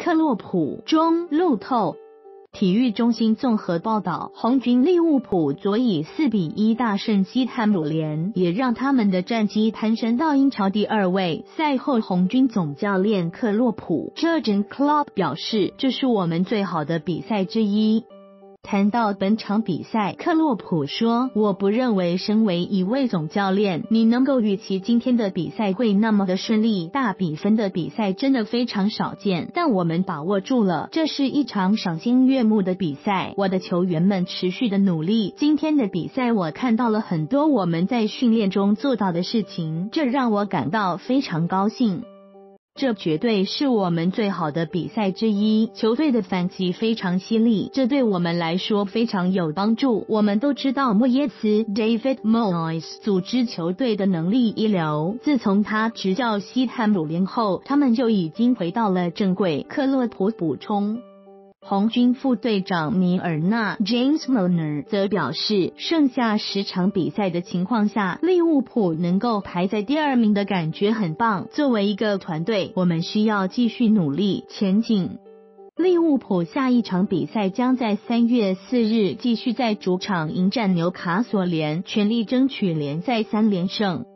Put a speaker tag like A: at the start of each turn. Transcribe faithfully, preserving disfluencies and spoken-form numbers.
A: 克洛普中路透。体育中心综合报道，红军利物浦昨以四比一大胜西汉姆联，也让他们的战绩攀升到英超第二位。赛后，红军总教练克洛普 Jurgen Klopp 表示，这是我们最好的比赛之一。谈到本场比赛，克洛普说，我不认为身为一位总教练，你能够预期今天的比赛会那么的顺利，大比分的比赛真的非常少见，但我们把握住了，这是一场赏心悦目的比赛，我的球员们持续的努力，今天的比赛我看到了很多我们在训练中做到的事情，这让我感到非常高兴。这绝对是我们最好的比赛之一，球队的反击非常犀利，这对我们来说非常有帮助。我们都知道莫耶斯 David Moyes 组织球队的能力一流，自从他执教西汉姆联后，他们就已经回到了正轨。克洛普补充。红军副队长米尔纳 James Milner 则表示，剩下十场比赛的情况下，利物浦能够排在第二名的感觉很棒。作为一个团队，我们需要继续努力前进。利物浦下一场比赛将在三月四日继续在主场迎战纽卡索联，全力争取联赛三连胜。